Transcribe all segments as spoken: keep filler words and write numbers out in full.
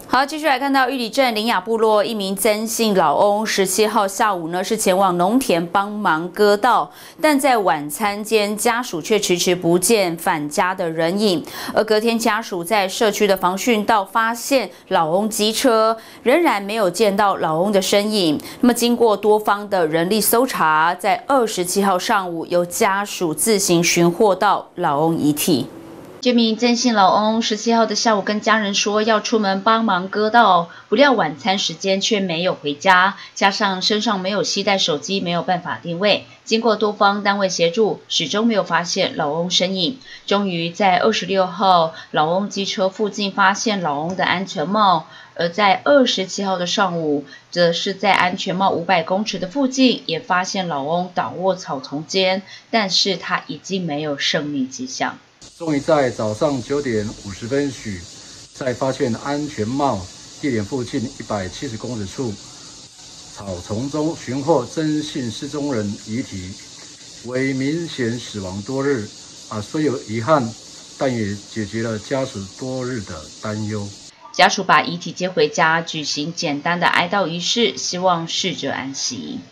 好，继续来看到玉里镇林雅部落一名曾姓老翁，十七号下午呢是前往农田帮忙割稻，但在晚餐间家属却迟迟不见返家的人影。而隔天家属在社区的防汛道发现老翁机车，仍然没有见到老翁的身影。那么经过多方的人力搜查，在二十七号上午由家属自行寻获到老翁遗体。 这名曾姓老翁十七号的下午跟家人说要出门帮忙割稻，不料晚餐时间却没有回家，加上身上没有携带手机，没有办法定位。经过多方单位协助，始终没有发现老翁身影。终于在二十六号，老翁机车附近发现老翁的安全帽，而在二十七号的上午，则是在安全帽五百公尺的附近，也发现老翁倒卧草丛间，但是他已经没有生命迹象。 终于在早上九点五十分许，在发现安全帽地点附近一百七十公尺处草丛中寻获曾姓失踪人遗体，为明显死亡多日，啊，虽有遗憾，但也解决了家属多日的担忧。 家属把遗体接回家，举行简单的哀悼仪式，希望逝者安息。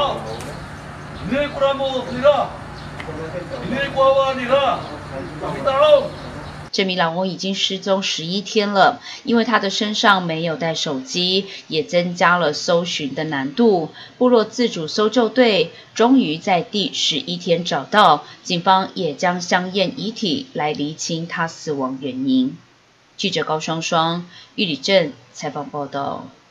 这名老翁已经失踪十一天了，因为他的身上没有带手机，也增加了搜寻的难度。部落自主搜救队终于在第十一天找到，警方也将相验遗体来厘清他死亡原因。记者高双双，玉里镇采访报道。